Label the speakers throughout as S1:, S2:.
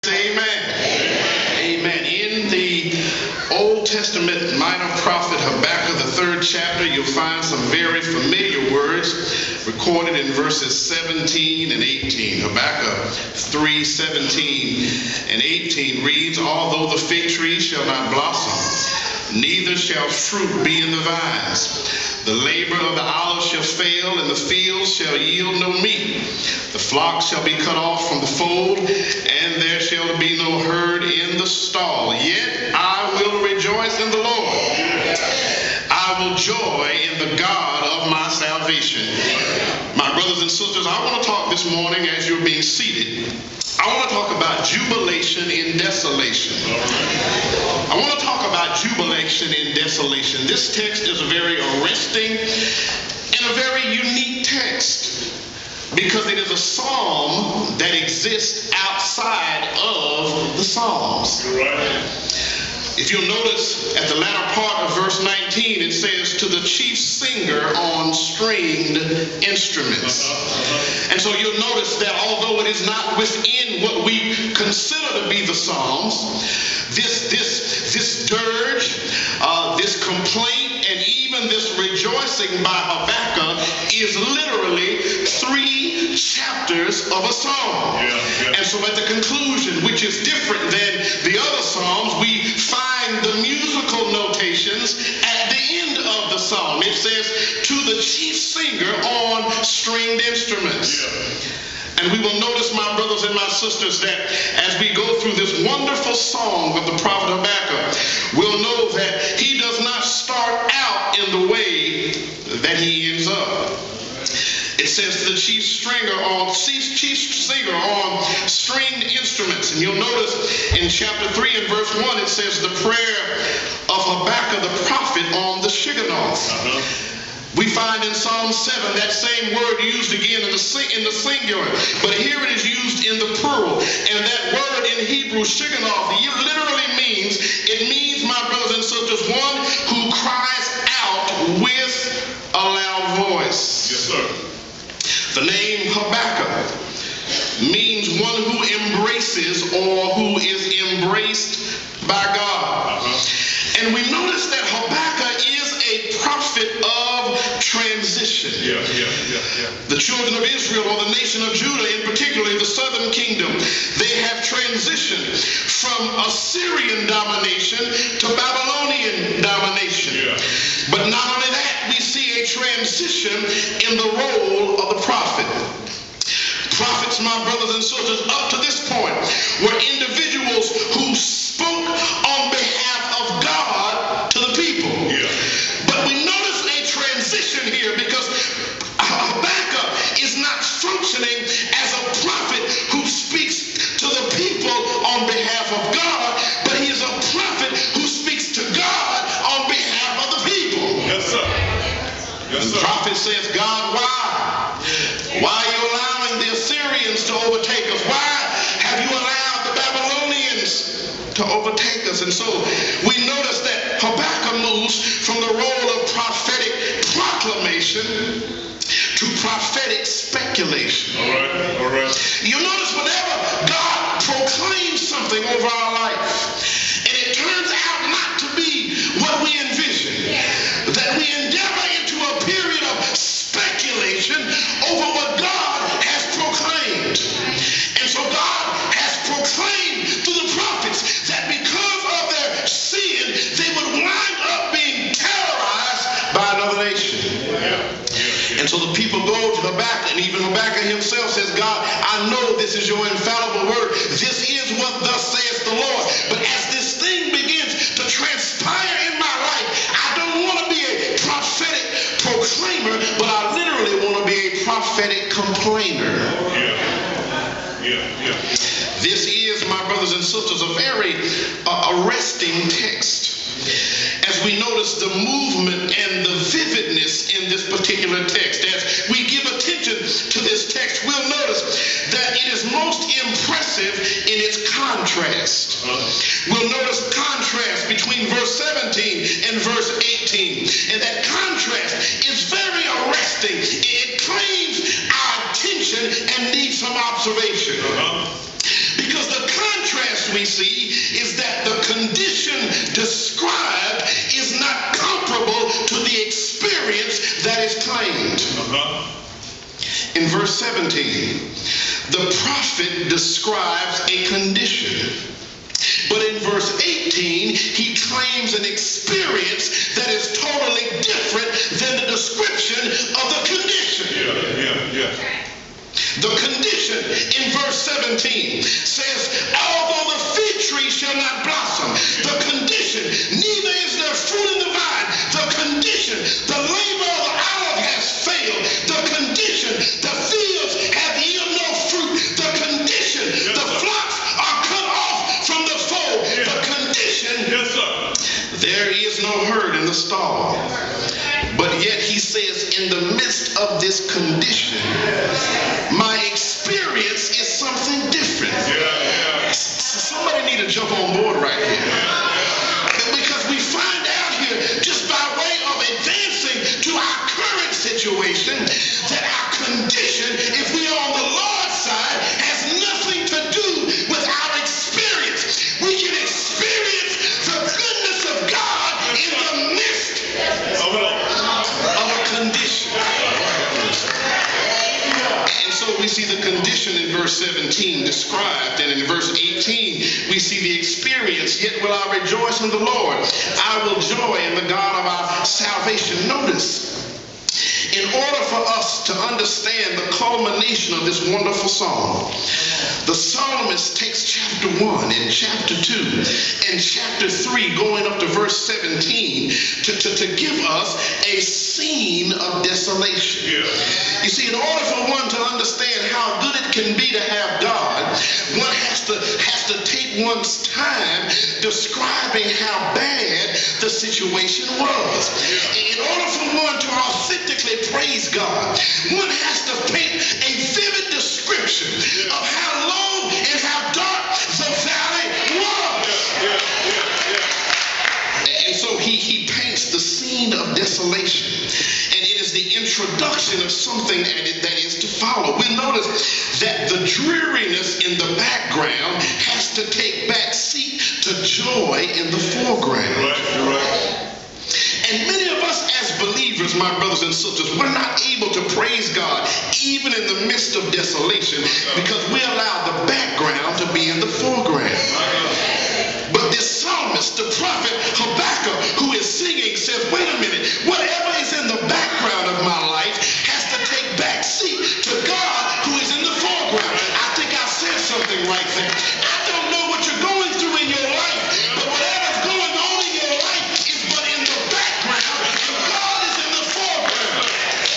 S1: Amen. Amen. In the Old Testament minor prophet Habakkuk, the 3rd chapter, you'll find some very familiar words recorded in verses 17 and 18. Habakkuk 3:17 and 18 reads, "Although the fig tree shall not blossom, neither shall fruit be in the vines. The labor of the olive shall fail, and the fields shall yield no meat. The flock shall be cut off from the fold, and there shall be no herd in the stall. Yet I will rejoice in the Lord. I will joy in the God of my salvation." My brothers and sisters, I want to talk this morning as you're being seated. I want to talk about jubilation in desolation. I want to talk about jubilation in desolation. This text is a very arresting and a very unique text because it is a psalm that exists outside of the Psalms. If you'll notice at the latter part of verse 19, it says, "To the chief singer on stringed instruments." And so you'll notice that although it is not within what we consider to be the Psalms, this dirge, this complaint, and even this rejoicing by Habakkuk is literally 3 chapters of a psalm. And so at the conclusion, which is different than the other psalms, we find the musical notations at the end of the psalm. It says, "To the chief singer on stringed instruments." And we will notice, my brothers and my sisters, that as we go through this wonderful song of the prophet Habakkuk, we'll know that he does not start out in the way that he ends up. It says the chief singer on stringed instruments. And you'll notice in chapter 3 and verse 1, it says the prayer of Habakkuk the prophet on the Shigionoth. We find in Psalm 7 that same word used again in the singular, but here it is used in the plural. And that word in Hebrew, Shigionoth, literally means, my brothers and sisters, one who cries out with a loud voice.
S2: Yes, sir.
S1: The name Habakkuk means one who embraces or who is embraced by God. And we notice that Habakkuk is a prophet of transition. The children of Israel, or the nation of Judah in particular, the southern kingdom, they have transitioned from Assyrian domination to Babylonian domination. But not only that, we see a transition in the role of the prophet. Prophets, my brothers and sisters, up to this point were individuals who spoke on behalf of God to the people. But we notice a transition here because Habakkuk is not functioning as a prophet who speaks to the people on behalf of God, but he is a prophet who speaks to God on behalf of the people.
S2: Yes, sir.
S1: The prophet says, "God, why are you allowing the Assyrians to overtake us? Why have you allowed the Babylonians to overtake us?" And so we notice that Habakkuk moves from the role of prophetic proclamation to prophetic speculation.
S2: All right.
S1: You notice whenever God proclaims something over our life, and it turns out not to be what we envision, that we endeavor into a period of speculation over what God has proclaimed. And so God has proclaimed through the prophets that because of their sin, they would wind up being terrorized by another nation. And so the people go to Habakkuk, and even Habakkuk himself says, "God, I know this is your infallible word. This is what thus saith the Lord. But as this thing begins to transpire in my life, I don't want to be a prophetic proclaimer, but I literally want to be a prophetic complainer." This is, my brothers and sisters, a very arresting text. As we notice the movement and the vividness in this particular text, as we give attention to this text, we'll notice that it is most impressive in its contrast. We'll notice contrast between verse 17 and verse 18. And that contrast is very arresting. It claims our attention and needs some observation. Because the contrast we see is that the condition described is not comparable to the experience that is claimed. In verse 17, the prophet describes a condition. But in verse 18, he claims an experience that is totally different than the description of the condition. The condition in verse 17 says, although the fig tree shall not blossom, the condition, neither is there fruit in the vine. The condition, the labor of the olive has failed. The condition, the fields have yielded no fruit. The condition, the flocks are cut off from the fold. The condition, there is no herd in the stall. But yet he says, in the midst of this condition, my experience is something different. Somebody need to jump on board right here. Because we find out here, just by way of advancing to our current situation, that our condition, if we are on the Lord's side, has nothing to do with our experience. We can experience the goodness of God in the midst of a condition. And so we see the condition in verse 17 described, and in verse 18 we see the experience. Yet will I rejoice in the Lord. I will joy in the God of our salvation. Notice, in order for us to understand the culmination of this wonderful song, the psalmist takes chapter 1 and chapter 2 and chapter 3 going up to verse 17 to give us a scene of desolation. You see, in order for one to understand how good it can be to have God, one has to take one's time describing how bad the situation was. In order for one to authentically praise God, one has to paint a vivid description of how low and how dark the valley was. And so he paints the scene of desolation. And it is the introduction of something that is to follow. We notice that the dreariness in the background has to take back seat to joy in the foreground. And many of us as believers, my brothers and sisters, we're not able to praise God even in the midst of desolation because we allow the background to be in the foreground. But this psalmist, the prophet Habakkuk, who is singing, says, wait a minute, whatever is in the background of my life has to take back seat to God who is in the foreground. I think I said something right there. I don't know what you're going through in your life, but whatever's going on in your life is but in the background, and God is in the foreground.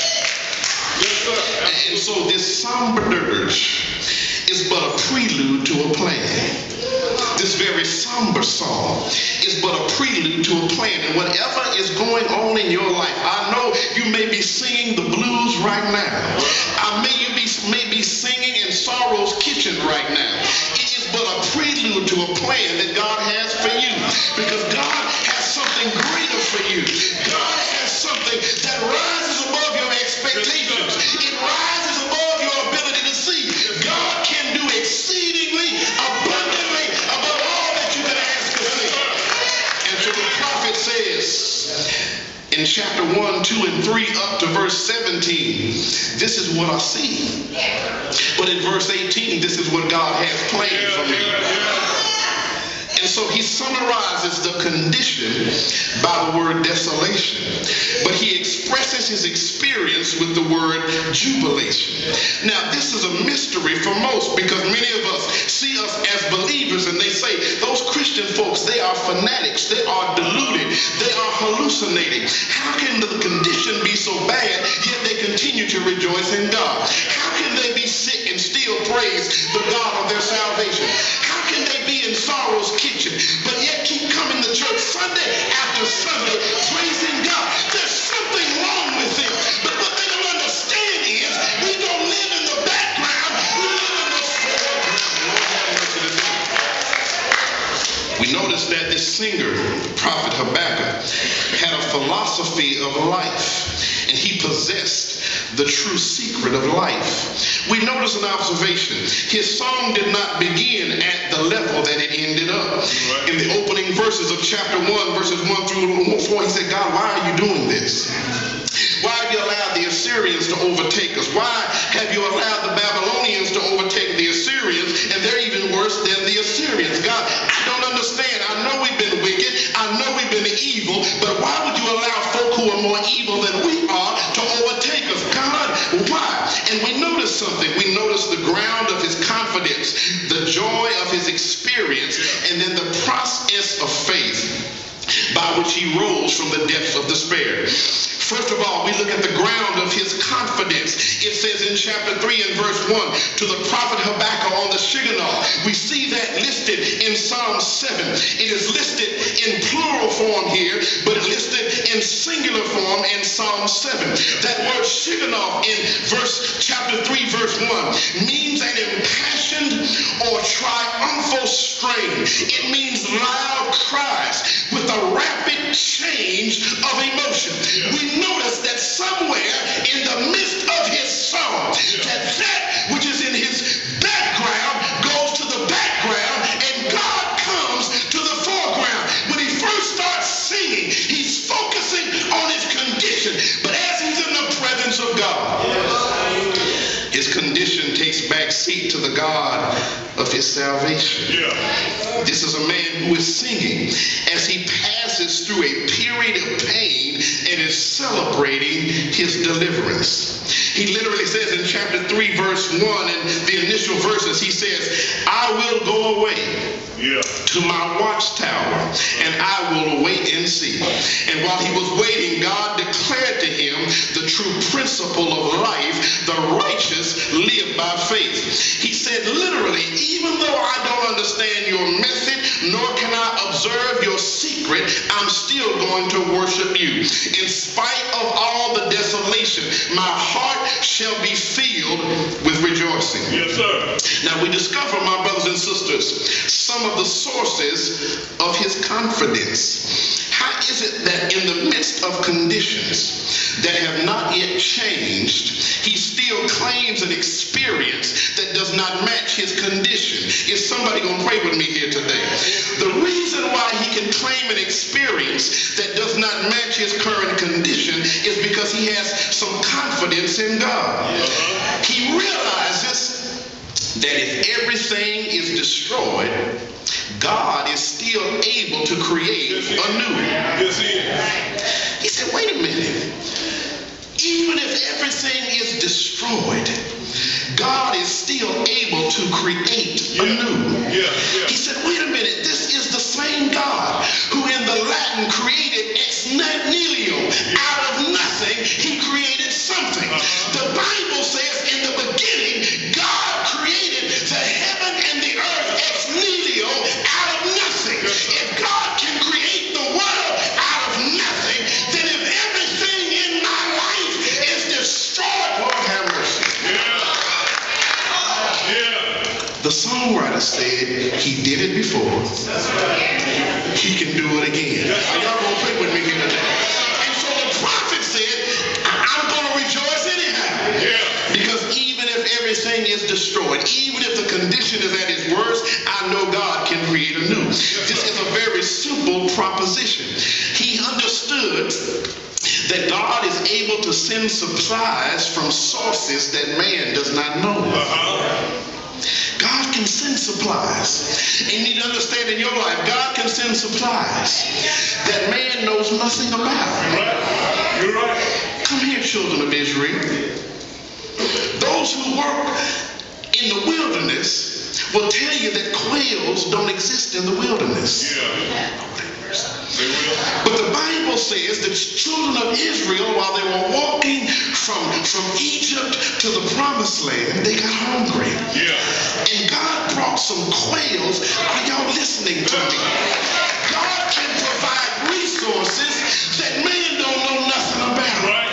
S1: And so this somber dirge is but a prelude to a plan. This very somber song is but a prelude to a plan. And whatever is going on in your life, I know you may be singing the blues right now. You may be singing in sorrow's kitchen right now. It is but a prelude to a plan that God has for you. Because God has something greater for you. God has something that rises above your expectations. It rises above your ability to see. God can do exceedingly abundantly above all that you can ask or think. And so the prophet says in chapter 1, 2, and 3 up to verse 17, this is what I see. But in verse 18, this is what God has planned for me. And so he summarizes the condition by the word desolation. But he expresses his experience with the word jubilation. Now, this is a mystery for most because many of us see us as believers and they say, those Christian folks, they are fanatics, they are deluded, they are hallucinating. How can the condition be so bad, yet they continue to rejoice in God? How can they be sick and still praise the God of their salvation? How can they be in sorrow's kitchen, but yet keep coming to church Sunday after Sunday, praising God? There's something wrong with them. But what they don't understand is we don't live in the background, we live in the foreground. We notice that this singer, prophet Habakkuk, had a philosophy of life, and he possessed the true secret of life. We notice an observation. His song did not begin at the level that it ended. in the opening verses of chapter 1, verses 1 through 4, he said, God, why are you doing this? Why have you allowed the Assyrians to overtake us? Why have you allowed the Babylonians to overtake the Assyrians? And they're even worse than the Assyrians. God, I don't understand. I know we've been wicked. I know we've been evil. But why would you allow folk who are more evil than we are to overtake us? God, why? And we notice something. We notice the ground of his confidence, the joy of his experience, and then the process of faith by which he rose from the depths of despair. First of all, we look at the ground of his confidence. It says in chapter 3 and verse 1, to the prophet Habakkuk on the Shigganoth. We see that listed in Psalm 7. It is listed in plural form here, but listed in singular form in Psalm 7. That word Shigganoth in chapter 3, verse 1 means an impassioned or triumphal strain. It means loud cries with a rapid change of emotion. We notice that somewhere in the midst of his song, that which is in his background goes to the background, and God comes to the foreground. When he first starts singing, he's focusing on his condition. But as he's in the presence of God, his condition takes back seat to the God of his salvation. This is a man who is singing as he passes through a period of pain and is celebrating his deliverance. He literally says in chapter 3, verse 1, in the initial verses, he says, I will go away to my watchtower, and I will wait and see. And while he was waiting, God declared to him the true principle of life. The righteous live by faith. He said literally, even though I don't understand your method, nor can I observe your secret, I'm still going to worship you. In spite of all the desolation, my heart shall be filled with rejoicing. Yes, sir. Now we discover, my brothers and sisters, some of the sources of his confidence. How is it that in the midst of conditions that have not yet changed, he still claims an experience that does not match his condition? Is somebody going to pray with me here today? The reason why he can claim an experience that does not match his current condition is because he has some confidence in God. He realizes that if everything is destroyed, God is still able to create anew. He said, wait a minute. Even if everything is destroyed, God is still able to create anew. He said, wait a minute. This is the same God who in the Latin created ex nihilo. Out of nothing, he created something. The Bible says in the beginning, God created the heaven and the earth ex nihilo, out of nothing. If God can create the world out of nothing, then if everything in my life is destroyed, Lord have mercy. The songwriter said he did it before. He can do it again. Are y'all gonna pray with me here today? And so the prophet said, I'm gonna rejoice anyhow. Because even if everything is destroyed, even if the condition is at its worst, I know God can create anew. This is a very simple proposition. He understood that God is able to send supplies from sources that man does not know. God can send supplies. And you need to understand in your life, God can send supplies that man knows nothing about. You're right. Come here, children of Israel. Those who work in the wilderness will tell you that quails don't exist in the wilderness. But the Bible says that children of Israel, while they were walking from Egypt to the promised land, they got hungry. And God brought some quails. Are y'all listening to me? God can provide resources that man don't know nothing about.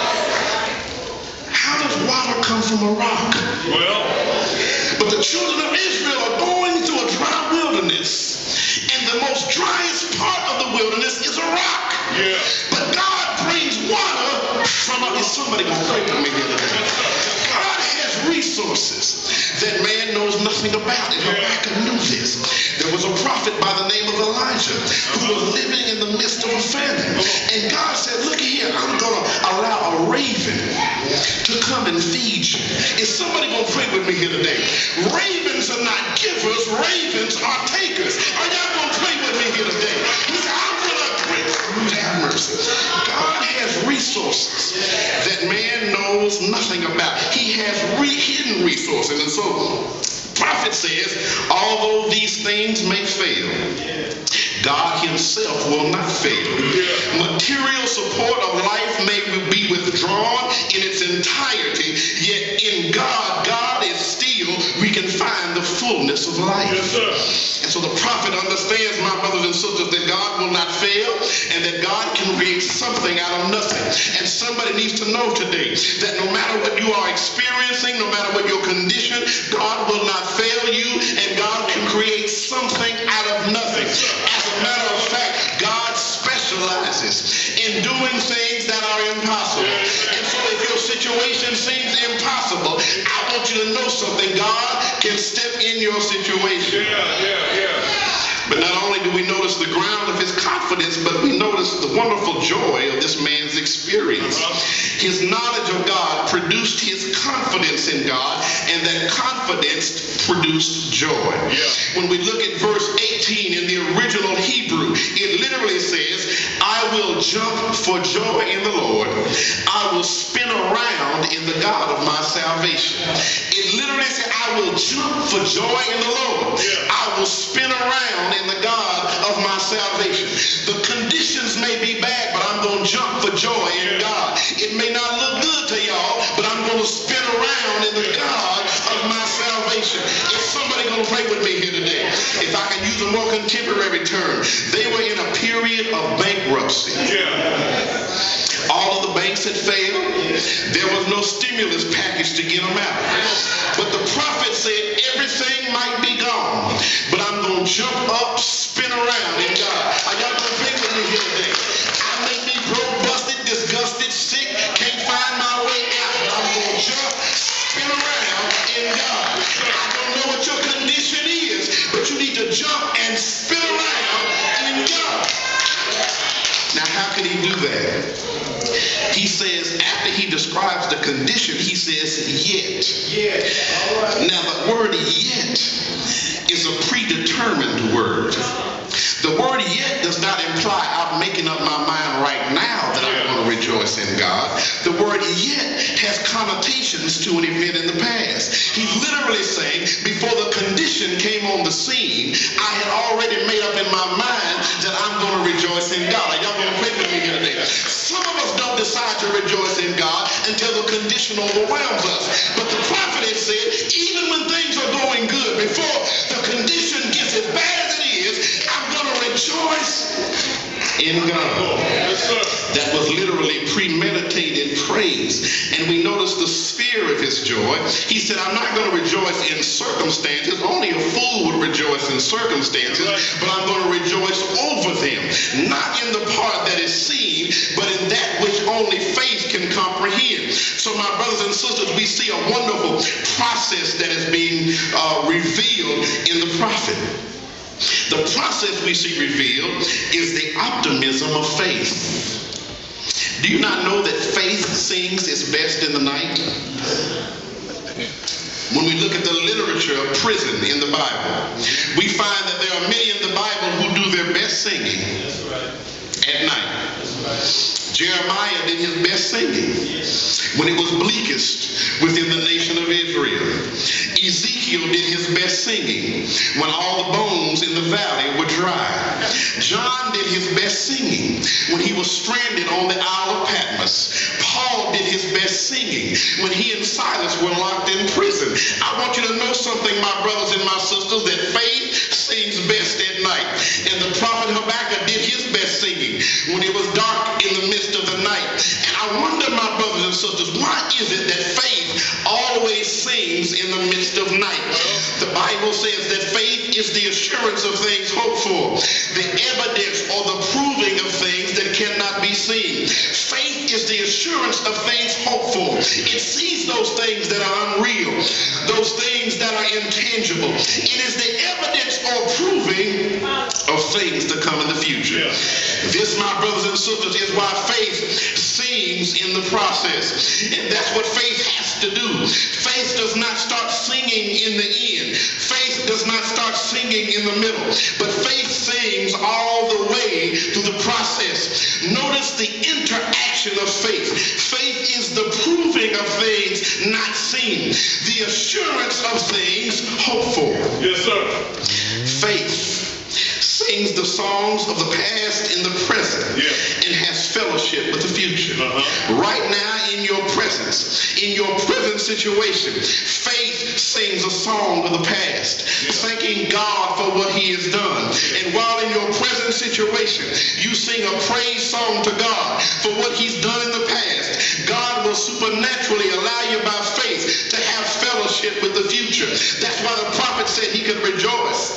S1: How does water come from a rock? But the children of Israel are going through a dry wilderness. And the most driest part of the wilderness is a rock. But God brings water from up. Is somebody going to pray with me here today? God has resources that man knows nothing about. And Habakkuk knew this. there was a prophet by the name of Elijah who was living in the midst of a famine. And God said, look here, I'm going to allow a raven to come and feed you. Is somebody going to pray with me here today? Ravens are not givers, ravens are takers. Are y'all going to pray with me here today? He said, I'm going to pray. Have mercy. God has resources that man knows nothing about. He has hidden resources. And so, prophet says, although these things may fail, God himself will not fail. Material support of life may be withdrawn in its entirety, yet in God, God is still, we can find the fullness of life. And so the prophet understands, my brothers and sisters, that God will not fail and that God can create something out of nothing. And somebody needs to know today that no matter what you are experiencing, no matter what your condition, God will not fail you, and God can create something out of nothing. As a matter of fact, God specializes in doing things that are impossible. And so if your situation seems impossible, I want you to know something. God can step in your situation. But not only do we notice the ground of his confidence, but we notice the wonderful joy of this man's experience. His knowledge of God produced his confidence in God, and that confidence produced joy. When we look at verse 18 in the original Hebrew, it literally says, I will jump for joy in the Lord. I will spin around in the God of my salvation. It literally says, I will jump for joy in the Lord. I will spin around in the God of my salvation. The conditions may be bad, but I'm going to jump for joy in God. It may not look good to y'all, but I'm going to spin around in the God of my salvation. Is somebody going to pray with me here today? If I can use a more contemporary term, they were in a period of bankruptcy. All of the banks had failed. There was no stimulus package to get them out. But the prophet said everything might be gone, but I'm going to jump up, spin around in God. Are y'all going to pray with me here today? I may be broke, busted, disgusted, sick, can't find my way out, but I'm going to jump, spin around in God. I don't know what your condition is, but you need to jump and spin around in God. Now, how can he do that? He says, after he describes the condition, he says, yet. Now, the word yet is a predetermined word. The word yet does not imply I'm making up my mind right now that I'm going to rejoice in God. The word yet has connotations to an event in the past. He's literally saying, before the condition came on the scene, I had already made up in my mind that I'm going to rejoice in God. Are y'all going to pray with me here today? Some of us don't decide to rejoice in God until the condition overwhelms us. But the prophet had said, even when things are going good, before the condition gets as bad as it is, I'm going to rejoice in God. That was literally premeditated praise. And we notice the sphere of his joy. He said, I'm not going to rejoice in circumstances. Only a fool would rejoice in circumstances, but I'm going to rejoice over them. Not in the part that is seen, but in that which only faith can comprehend. So my brothers and sisters, we see a wonderful process that is being revealed in the prophet. The process we see revealed is the optimism of faith. Do you not know that faith sings its best in the night? When we look at the literature of prison in the Bible, we find that there are many in the Bible who do their best singing at night. Jeremiah did his best singing when it was bleakest within the nation of Israel. Ezekiel did his best singing when all the bones in the valley were dry. John did his best singing when he was stranded on the Isle of Patmos. Paul did his best singing when he and Silas were locked in prison. I want you to know something, my brothers and my sisters, that faith sings best at night. And the prophet Habakkuk did his best singing when it was dark in the midst of the night. And I wonder, my brothers and sisters, why is it that faith always sings in the midst of night? The Bible says that faith is the assurance of things hoped for, the evidence or the proving of things that cannot be seen. Faith is the assurance assurance of things hoped for. It sees those things that are unreal, those things that are intangible. It is the evidence or proving of things to come in the future. This, my brothers and sisters, is why faith sings in the process. And that's what faith has to do. Faith does not start singing in the end. Faith does not start singing in the middle. But faith sings all the way through the process. Notice the interaction of faith. Faith is the proving of things not seen, the assurance of things hoped for.
S2: Yes, sir.
S1: Faith sings the songs of the past in the present and has fellowship with the future. Right now in your presence, in your present situation, faith sings a song of the past, thanking God for what he has done. And while in your present situation, you sing a praise song to God for what he's done in the past, God will supernaturally allow you by faith to have fellowship with the future. That's why the prophet said he could rejoice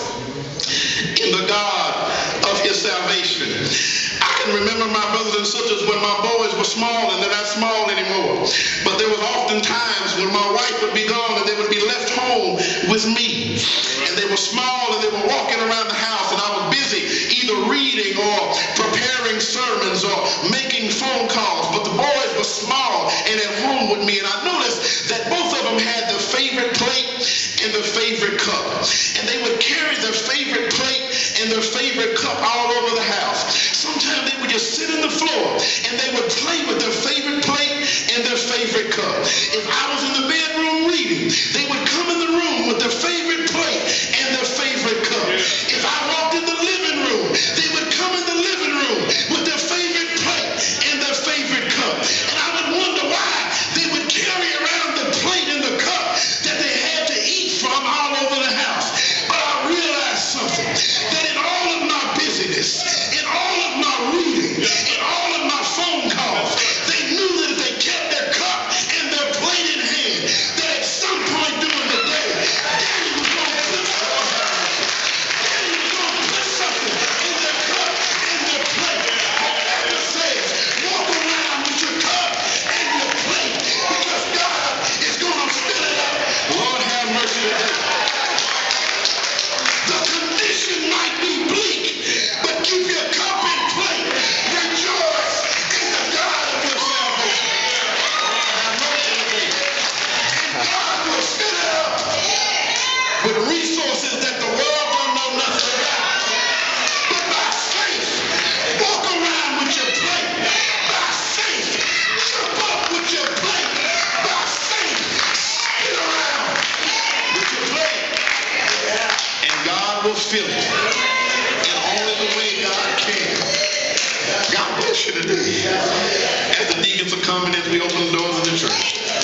S1: in the God of his salvation. I can remember, my brothers and sisters, when my boys were small, and they're not small anymore. But there was often times when my wife would be gone and they would be left home with me. And they were small and they were walking around the house, and I was busy either reading or preparing sermons or making phone calls. But the boys were small and at home with me, and I noticed that both of them had their favorite plate and their favorite cup. And they would carry their favorite plate and their favorite cup all over the house. Sometimes they would just sit on the floor and they would play with their favorite plate and their favorite cup. If I was in the bedroom reading, they would come in the room with their favorite plate and their favorite cup. If I walked in the living room, they would come in the living room with their favorite plate and their favorite cup. And I would wonder why they would carry around the plate and the cup that they had to eat from all over the house. But I realized something, that in all of my busyness, in all of my reading, in all of my phone calls, they knew that if they kept their cup and their plate in hand, that at some point during the day, Daddy was going to put something in their cup and their plate. Whatever says, walk around with your cup and your plate, because God is going to fill it up. Lord have mercy today. The condition might be bleak, but keep your cup and plate. Rejoice in the God of your salvation. And God will fill it up with resources that the world don't know nothing about. But by faith, walk around with your plate. By faith, trip up with your plate. By faith, skid around with your plate. And God will fill it in only the way God can. God bless you today. As the deacons are coming, as we open the doors of the church.